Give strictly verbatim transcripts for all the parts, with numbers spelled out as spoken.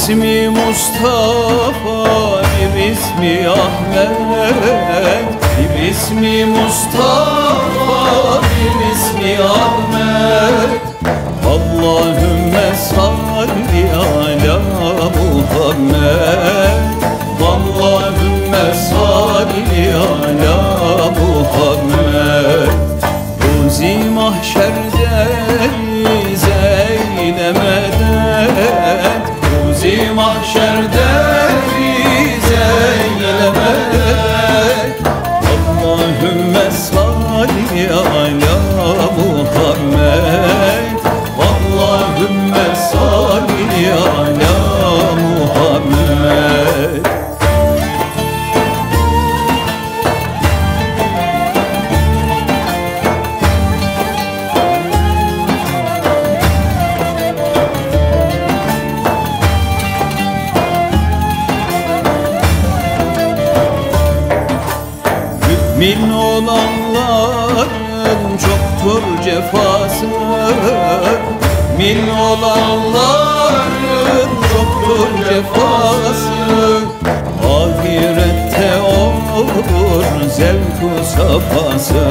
ismi Mustafa, bir ismi Ahmet. Bir ismi Mustafa, bir ismi Ahmet. Allahümme salli ala Muhammed. Allahümme salli ala Muhammed. Ruzi mahşerde bize medet. Ruzi mahşerde bize medet. Allahümme salli ala Muhammed. Allahümme salli ala Muhammed. Mümin olanların çoktur cefası. Mümin olanların çoktur cefası. Ahirette olur zevk-u safası.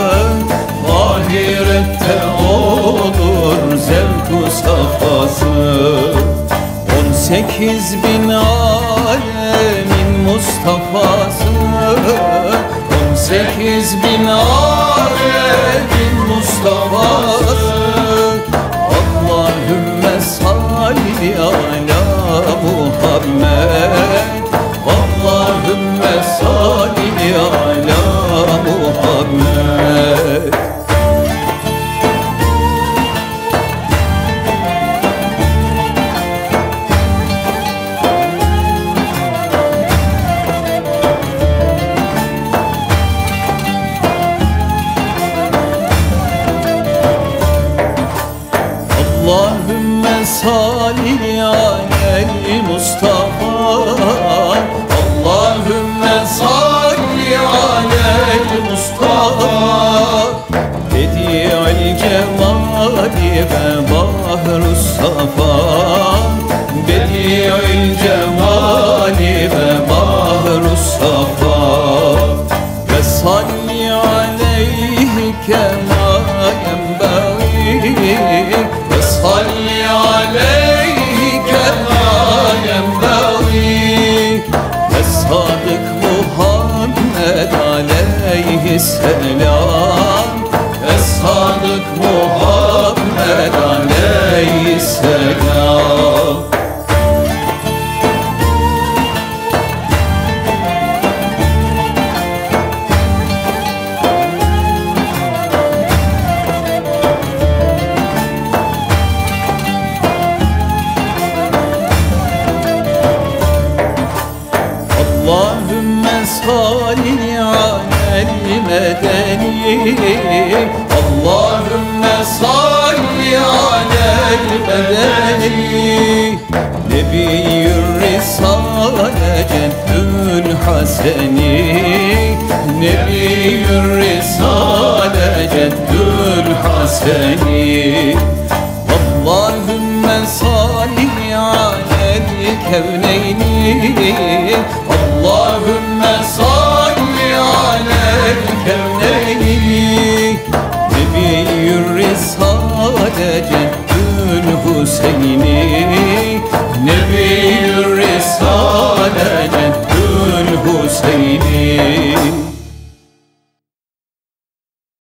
Ahirette olur zevk-u safası. On sekiz bin alemin Mustafa'sı. On sekiz bin alemin Mustafa'sı. Allahümme salli ala Muhammed. Allahümme salli ala Muhammed. Allahümme salli alel Mustafa. Allahümme salli alel Mustafa. Bedi'il cemali ve bahrus safa. Bedi'il cemali ve bahrus safa. Ve salli aleyhi kema yenbagî. Salli aleyhi kema yenbagî. Ve sadık Muhammed aleyhisselam. Ve sadık Muhammed aleyhisselam. Allahümme salli alel medeni. Allahümme salli alel medeni. Nebiyyür risale ceddül haseni. Nebiyyür risale ceddül haseni. Allahümme salli alel kevneyni. Allahümme